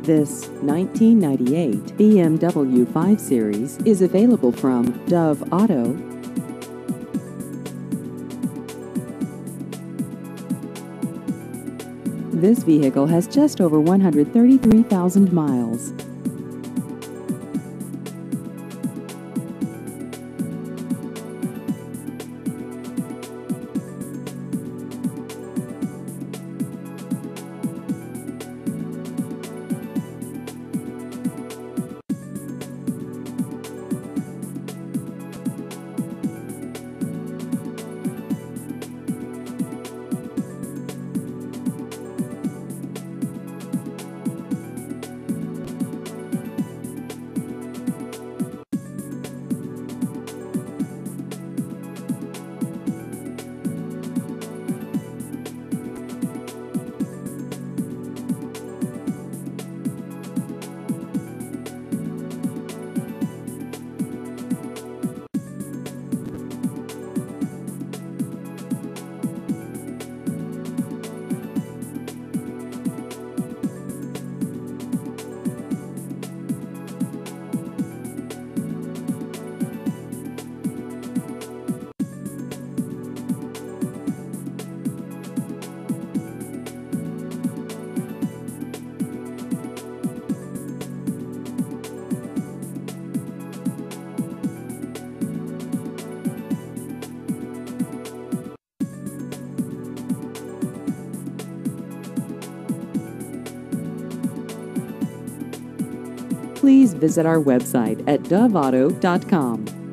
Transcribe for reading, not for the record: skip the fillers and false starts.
This 1998 BMW 5 Series is available from Dove Auto. This vehicle has just over 133,000 miles. Please visit our website at doveauto.com.